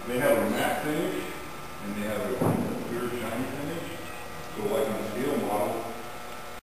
They have a matte finish and they have a clear shiny finish. So like